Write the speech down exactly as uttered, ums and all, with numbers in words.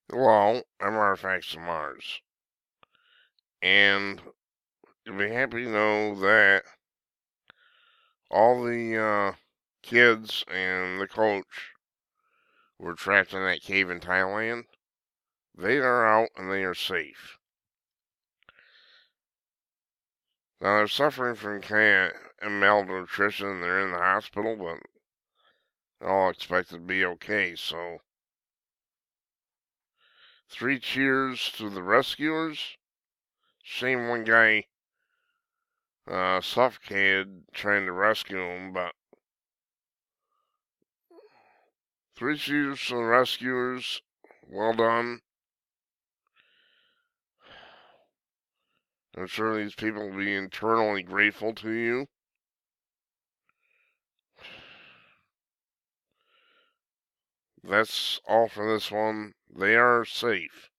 Well, I'm artifacts of Mars. And you'll be happy to know that all the uh, kids and the coach were trapped in that cave in Thailand. They are out and they are safe. Now they're suffering from kind of malnutrition. They're in the hospital, but they're all expected to be okay. So, three cheers to the rescuers. Shame one guy uh, suffocated trying to rescue him, but three cheers to the rescuers. Well done. I'm sure these people will be eternally grateful to you. That's all for this one. They are safe.